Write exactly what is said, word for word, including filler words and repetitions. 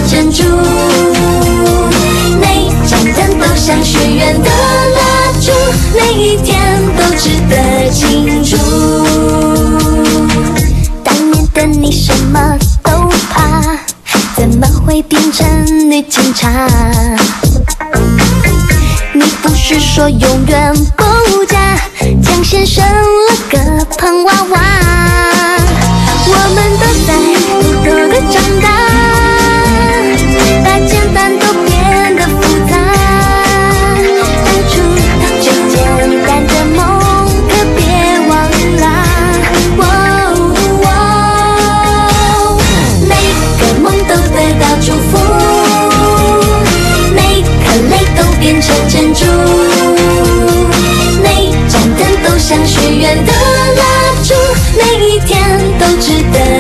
珍珠，每盏灯都像许愿的蜡烛，每一天都值得庆祝。当年的你什么都怕，怎么会变成女警察？你不是说永远不嫁，江先生了个胖娃娃。我们都在偷偷的长大，把简单都变得复杂。当初最简单的梦，可别忘啦。哦哦，每个梦都得到祝福，每颗泪都变成珍珠，每盏灯都像许愿的蜡烛，每一天都值得